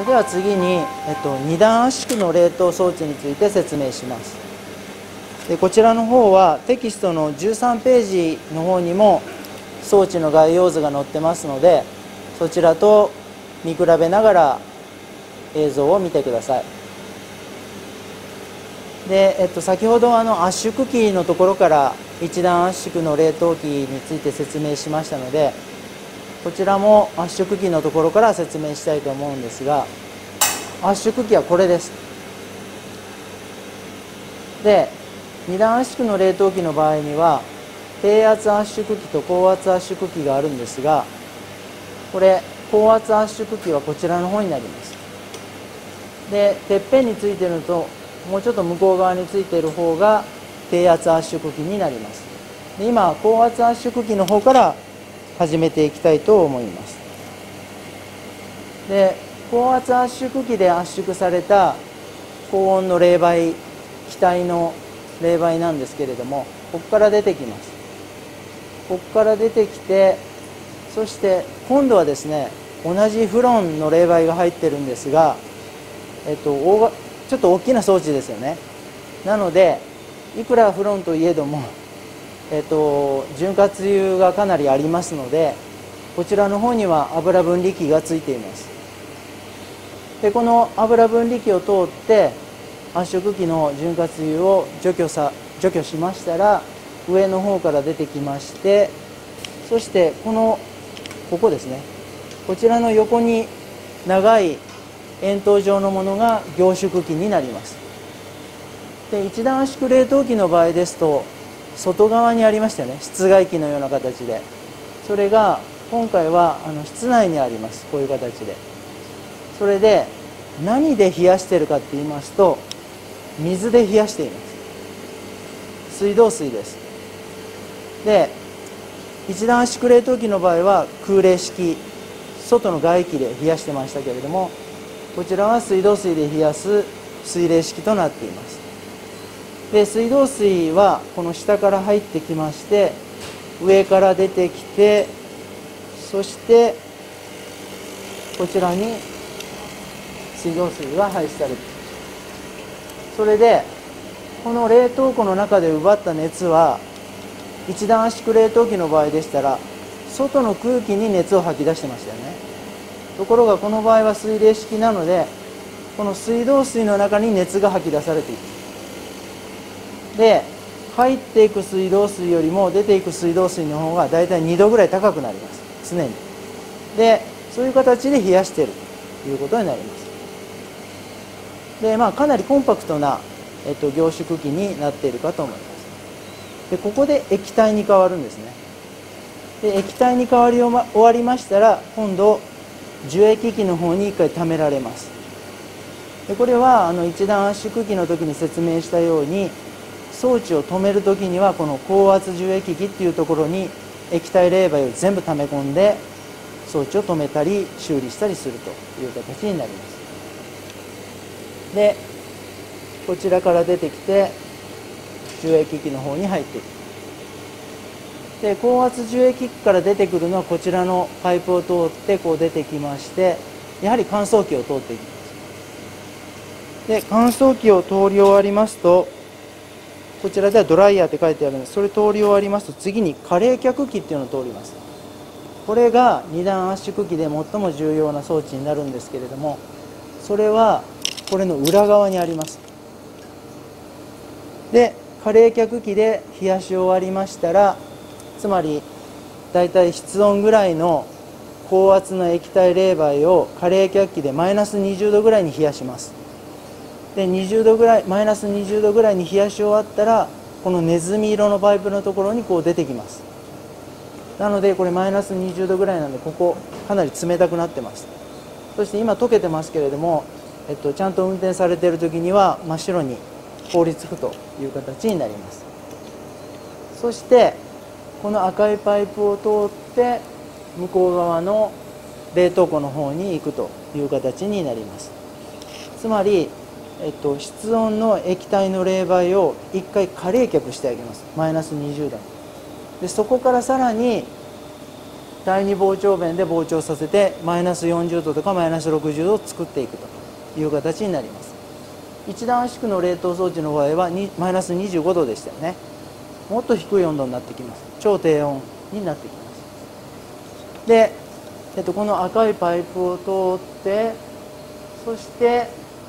れでは次に、2段圧縮の冷凍装置について説明します。でこちらの方はテキストの13ページの方にも装置の概要図が載ってますので、そちらと見比べながら映像を見てください。で、先ほど圧縮機のところから1段圧縮の冷凍機について説明しましたので、こちらも圧縮機のところから説明したいと思うんですが、圧縮機はこれです。で、2段圧縮の冷凍機の場合には低圧圧縮機と高圧圧縮機があるんですが、これ高圧圧縮機はこちらの方になります。で、てっぺんについているのともうちょっと向こう側についている方が低圧圧縮機になります。で、今高圧圧縮機の方から始めていきたいと思います。で、高圧圧縮機で圧縮された高温の冷媒、気体の冷媒なんですけれども、ここから出てきます。ここから出てきて、そして今度はですね、同じフロンの冷媒が入ってるんですが、ちょっと大きな装置ですよね。なのでいくらフロンといえども、潤滑油がかなりありますので、こちらの方には油分離器がついています。で、この油分離器を通って圧縮機の潤滑油を除去しましたら、上の方から出てきまして、そしてここですね、こちらの横に長い円筒状のものが凝縮機になります。で、一段圧縮冷凍機の場合ですと外側にありましたよね、室外機のような形で。それが今回は室内にあります。こういう形で。それで何で冷やしているかって言いますと、水で冷やしています。水道水です。で、一段圧縮冷凍機の場合は空冷式、外の外気で冷やしてましたけれども、こちらは水道水で冷やす水冷式となっています。で、水道水はこの下から入ってきまして、上から出てきて、そしてこちらに水道水が排出されています。それでこの冷凍庫の中で奪った熱は、一段圧縮冷凍機の場合でしたら外の空気に熱を吐き出してましたよね。ところがこの場合は水冷式なので、この水道水の中に熱が吐き出されていく。で、入っていく水道水よりも出ていく水道水の方がだいたい2度ぐらい高くなります、常に。で、そういう形で冷やしているということになります。で、かなりコンパクトな、凝縮機になっているかと思います。で、ここで液体に変わるんですね。で、液体に変わり終わりましたら、今度樹液機の方に1回溜められます。で、これは一段圧縮機の時に説明したように、装置を止める時にはこの高圧樹液機っていうところに液体冷媒を全部溜め込んで装置を止めたり修理したりするという形になります。で、こちらから出てきて樹液機の方に入っていく。で、高圧樹液機から出てくるのはこちらのパイプを通ってこう出てきまして、やはり乾燥機を通っていきます。で、乾燥機を通り終わりますと、こちらではドライヤーって書いてあるんです。それ通り終わりますと、次に過冷却機っていうのを通ります。これが二段圧縮機で最も重要な装置になるんですけれども、それはこれの裏側にあります。で、過冷却機で冷やし終わりましたら、つまりだいたい室温ぐらいの高圧の液体冷媒を過冷却機でマイナス20度ぐらいに冷やします。で、マイナス20度ぐらいに冷やし終わったら、このネズミ色のパイプのところにこう出てきます。なのでこれマイナス20度ぐらいなので、ここかなり冷たくなってます。そして今溶けてますけれども、ちゃんと運転されている時には真っ白に凍りつくという形になります。そしてこの赤いパイプを通って向こう側の冷凍庫の方に行くという形になります。つまり室温の液体の冷媒を1回過冷却してあげます。マイナス20度で、そこからさらに第2膨張弁で膨張させてマイナス40度とかマイナス60度を作っていくという形になります。一段圧縮の冷凍装置の場合はマイナス25度でしたよね。もっと低い温度になってきます。超低温になってきます。で、この赤いパイプを通って、そして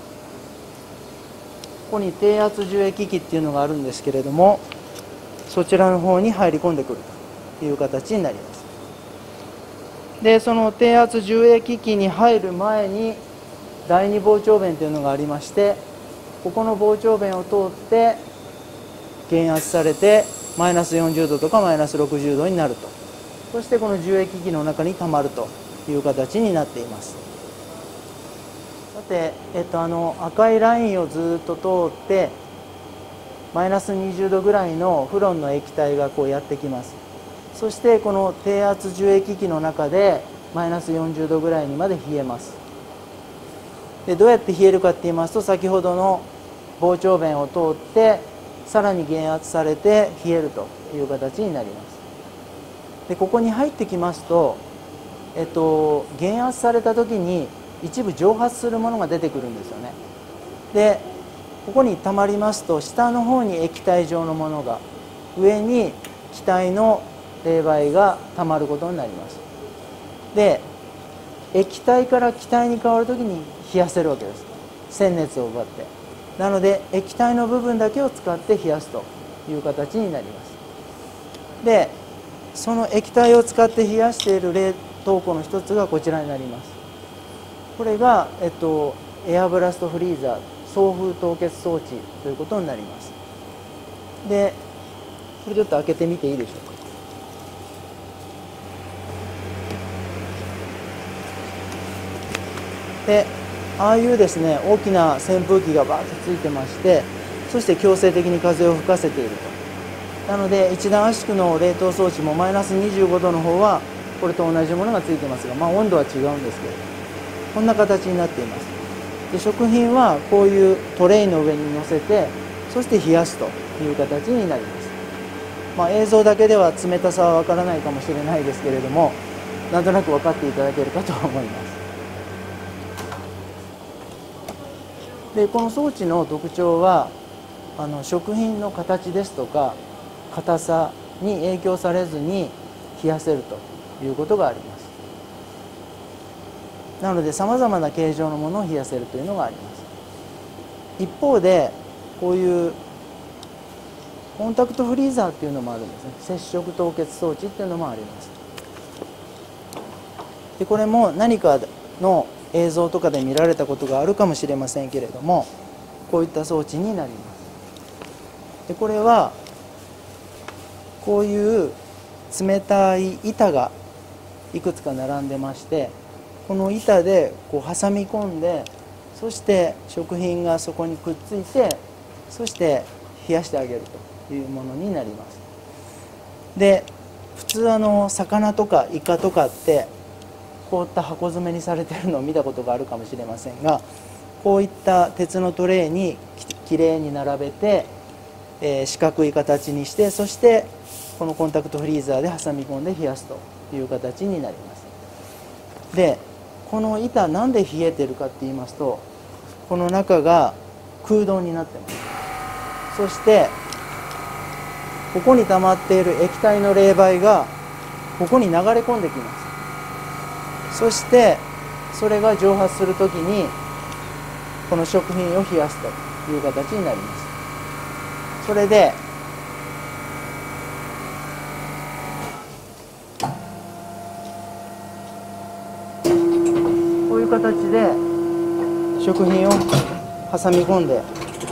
ここに低圧受液機っていうのがあるんですけれども、そちらの方に入り込んでくるという形になります。で、その低圧受液機に入る前に第2膨張弁というのがありまして、ここの膨張弁を通って減圧されてマイナス40度とかマイナス60度になると。そしてこの受液機の中にたまるという形になっています。さて、赤いラインをずっと通ってマイナス20度ぐらいのフロンの液体がこうやってきます。そしてこの低圧受液機の中でマイナス40度ぐらいにまで冷えます。で、どうやって冷えるかって言いますと、先ほどの膨張弁を通ってさらに減圧されて冷えるという形になります。で、ここに入ってきますと、減圧された時に一部蒸発するものが出てくるんですよね。で、ここにたまりますと、下の方に液体状のものが、上に気体の冷媒がたまることになります。で、液体から気体に変わる時に冷やせるわけです。鮮熱を奪って。なので液体の部分だけを使って冷やすという形になります。で、その液体を使って冷やしている冷凍庫の一つがこちらになります。これが、エアブラストフリーザー送風凍結装置ということになります。で、これちょっと開けてみていいでしょうか。で、ああいうですね、大きな扇風機がバーッとついてまして、そして強制的に風を吹かせていると。なので一段圧縮の冷凍装置もマイナス25度の方はこれと同じものがついてますが、温度は違うんですけれど、こんな形になっています。で、食品はこういうトレイの上に乗せて、そして冷やすという形になります。映像だけでは冷たさはわからないかもしれないですけれども、なんとなく分かっていただけるかと思います。で、この装置の特徴は食品の形ですとか硬さに影響されずに冷やせるということがあります。なのでさまざまな形状のものを冷やせるというのがあります。一方でこういうコンタクトフリーザーっていうのもあるんですね。接触凍結装置っていうのもあります。で、これも何かの映像とかで見られたことがあるかもしれませんけれども、こういった装置になります。で、これはこういう冷たい板がいくつか並んでまして、この板でこう挟み込んで、そして食品がそこにくっついて、そして冷やしてあげるというものになります。で、普通魚とかイカとかって凍った箱詰めにされているのを見たことがあるかもしれませんが、こういった鉄のトレイにきれいに並べて、四角い形にして、そしてこのコンタクトフリーザーで挟み込んで冷やすという形になります。で、この板なんで冷えてるかって言いますと、この中が空洞になってます。そしてここに溜まっている液体の冷媒がここに流れ込んできます。そしてそれが蒸発するときにこの食品を冷やすという形になります。それでこういう形で食品を挟み込んで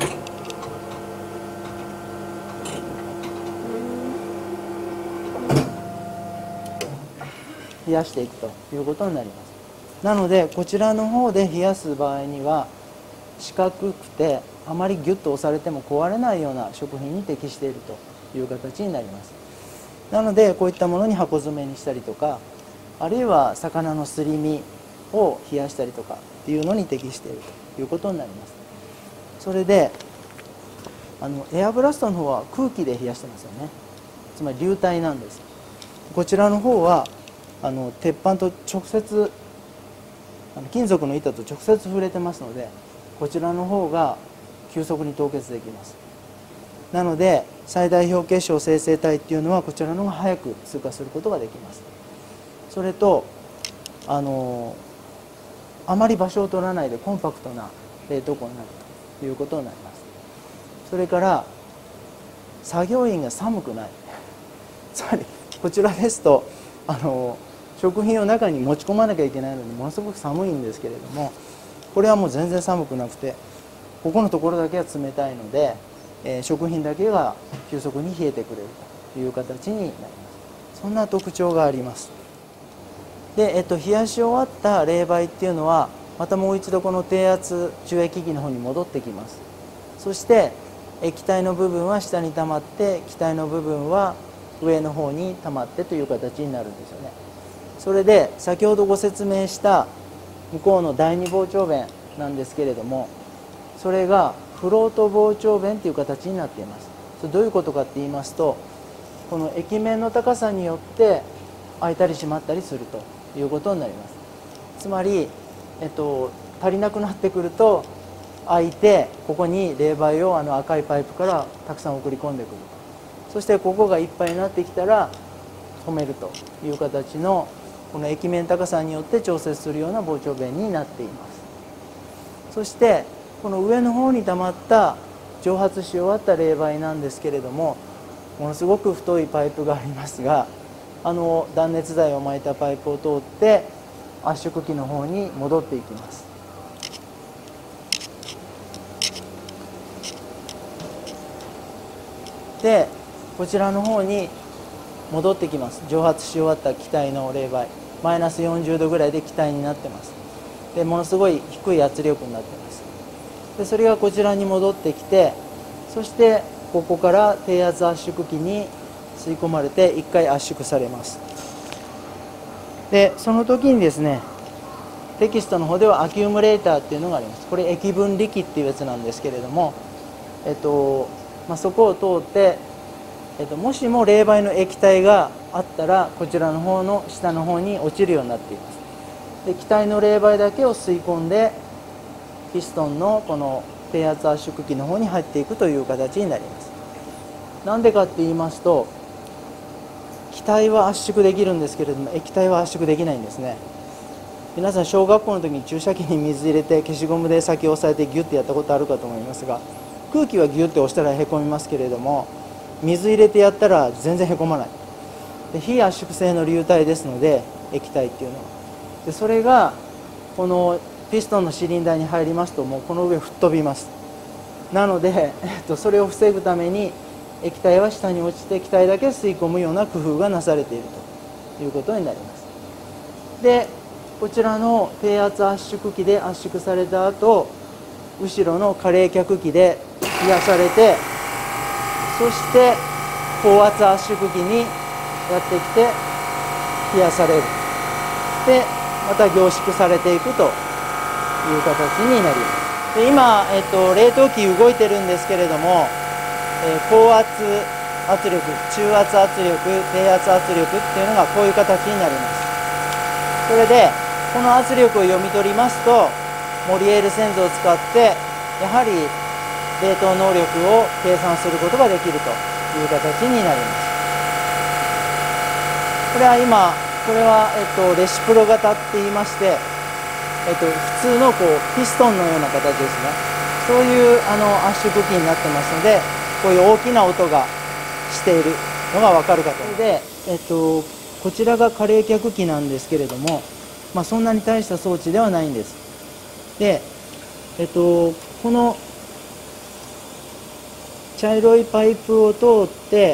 冷やしていくということになります。なのでこちらの方で冷やす場合には四角くてあまりギュッと押されても壊れないような食品に適しているという形になります。なのでこういったものに箱詰めにしたりとか、あるいは魚のすり身を冷やしたりとかっていうのに適しているということになります。それでエアブラストの方は空気で冷やしてますよね。つまり流体なんです。こちらの方は鉄板と直接金属の板と直接触れてますので、こちらの方が急速に凍結できます。なので最大表結晶生成体っていうのはこちらの方が早く通過することができます。それとあまり場所を取らないでコンパクトな冷凍庫になるということになります。それから作業員が寒くない。つまりこちらですと食品を中に持ち込まなきゃいけないのにものすごく寒いんですけれども、これはもう全然寒くなくて、ここのところだけは冷たいので、食品だけが急速に冷えてくれるという形になります。そんな特徴があります。で、冷やし終わった冷媒っていうのはまたもう一度この低圧中液機の方に戻ってきます。そして液体の部分は下に溜まって気体の部分は上の方に溜まってという形になるんですよね。それで先ほどご説明した向こうの第二膨張弁なんですけれども、それがフロート膨張弁という形になっています。それどういうことかって言いますと、この液面の高さによって開いたり閉まったりするということになります。つまり、足りなくなってくると開いて、ここに冷媒を赤いパイプからたくさん送り込んでくる。そしてここがいっぱいになってきたら止めるという形の、この液面高さによって調節するような膨張弁になっています。そしてこの上の方に溜まった蒸発し終わった冷媒なんですけれども、ものすごく太いパイプがありますが、断熱材を巻いたパイプを通って圧縮機の方に戻っていきます。でこちらの方に戻ってきます。蒸発し終わった気体の冷媒、マイナス40度ぐらいで気体になってます。でものすごい低い圧力になってます。でそれがこちらに戻ってきて、そしてここから低圧圧縮機に吸い込まれて1回圧縮されます。でその時にですね、テキストの方ではアキュムレーターっていうのがあります。これ液分離機っていうやつなんですけれども、そこを通って、もしも冷媒の液体があったらこちらの方の下の方に落ちるようになっています。で気体の冷媒だけを吸い込んでピストンのこの低圧圧縮機の方に入っていくという形になります。なんでかって言いますと、気体は圧縮できるんですけれども液体は圧縮できないんですね。皆さん小学校の時に注射器に水入れて消しゴムで先を押さえてギュッてやったことあるかと思いますが、空気はギュッて押したらへこみますけれども、水入れてやったら全然へこまない。で非圧縮性の流体ですので、液体っていうのはで、それがこのピストンのシリンダーに入りますともうこの上吹っ飛びます。なので、それを防ぐために液体は下に落ちて気体だけ吸い込むような工夫がなされているということになります。でこちらの低圧圧縮機で圧縮された後、後ろの過冷却機で冷やされて、そして高圧圧縮機にやってきて冷やされる。でまた凝縮されていくという形になります。で今、冷凍機動いてるんですけれども、高圧圧力、中圧圧力、低圧圧力っていうのがこういう形になります。それでこの圧力を読み取りますと、モリエール線図を使ってやはり冷凍能力を計算することができるという形になります。これは今、これは、レシプロ型って言いまして、普通のピストンのような形ですね。そういう圧縮機になってますので、こういう大きな音がしているのが分かるかと思います。で、こちらが過冷却機なんですけれども、そんなに大した装置ではないんです。で、この茶色いパイプを通って、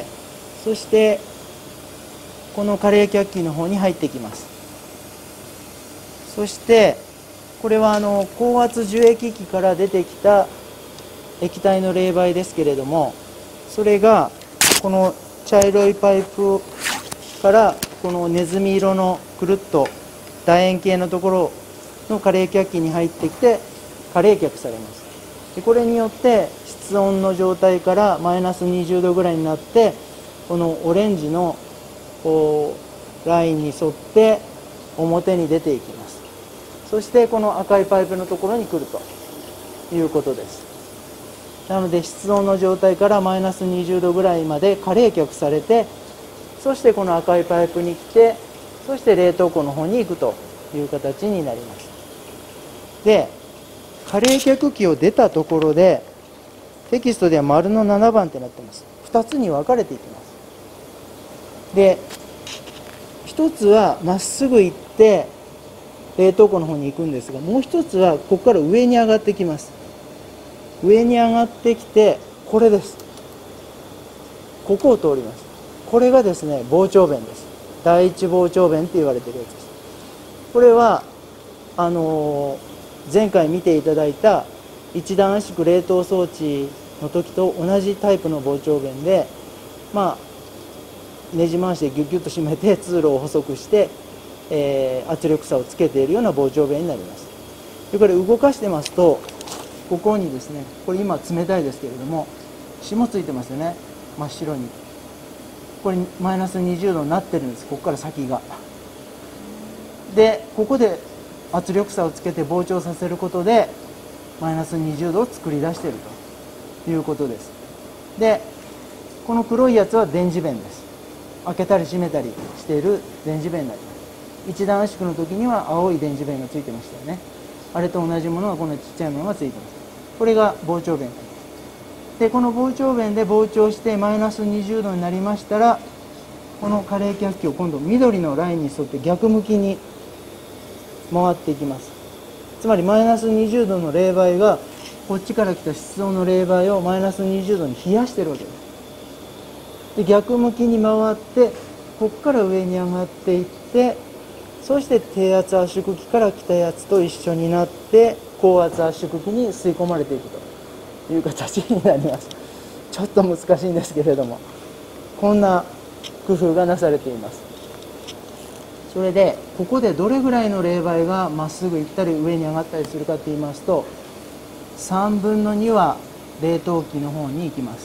そしてこの過冷却機の方に入ってきます。そしてこれは高圧樹液機から出てきた液体の冷媒ですけれども、それがこの茶色いパイプからこのネズミ色のくるっと楕円形のところの過冷却機に入ってきて過冷却されます。でこれによって室温の状態からマイナス20度ぐらいになって、このオレンジのこラインに沿って表に出ていきます。そしてこの赤いパイプのところに来るということです。なので室温の状態からマイナス20度ぐらいまで過冷却されて、そしてこの赤いパイプに来て、そして冷凍庫の方に行くという形になります。で、過冷却器を出たところで、テキストでは丸の7番ってなってます。2つに分かれていきます。で、1つはまっすぐ行って冷凍庫の方に行くんですが、もう1つはここから上に上がってきます。上に上がってきて、これです。ここを通ります。これがですね、膨張弁です。第一膨張弁って言われているやつです。これは前回見ていただいた一段圧縮冷凍装置の時と同じタイプの膨張弁で、ねじ回してギュッギュッと締めて通路を細くして、圧力差をつけているような膨張弁になります。でこれ動かしてますと、ここにですね、これ今冷たいですけれども、霜ついてますよね、真っ白に。これマイナス20度になってるんです、ここから先が。でここで圧力差をつけて膨張させることでマイナス20度を作り出しているということです。でこの黒いやつは電磁弁です。開けたり閉めたりしている電磁弁になります。一段圧縮の時には青い電磁弁がついてましたよね。あれと同じものがこのちっちゃいものがついてます。これが膨張弁になります。でこの膨張弁で膨張してマイナス20度になりましたら、この過冷却器を今度緑のラインに沿って逆向きに回っていきます。つまりマイナス20度の冷媒がこっちから来た室温の冷媒をマイナス20度に冷やしてるわけです。で逆向きに回って、ここから上に上がっていって、そして低圧圧縮機から来たやつと一緒になって高圧圧縮機に吸い込まれていくという形になります。ちょっと難しいんですけれども、こんな工夫がなされています。それでここでどれぐらいの冷媒がまっすぐ行ったり上に上がったりするかといいますと、3分の2は冷凍機の方に行きます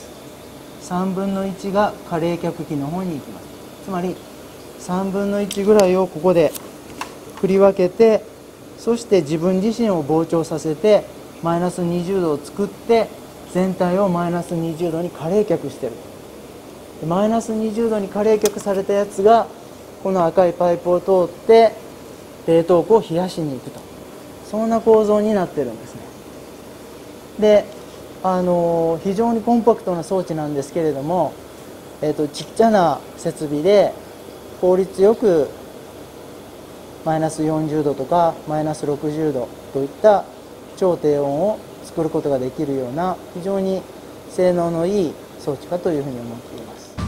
。3分の1が過冷却機の方に行きます。つまり3分の1ぐらいをここで振り分けて、そして自分自身を膨張させてマイナス20度を作って、全体をマイナス20度に過冷却している。マイナス20度に過冷却されたやつがこの赤いパイプを通って冷凍庫を冷やしに行くと、そんな構造になってるんですね。で非常にコンパクトな装置なんですけれども、ちっちゃな設備で効率よくマイナス40度とかマイナス60度といった超低温を作ることができるような非常に性能のいい装置かというふうに思っています。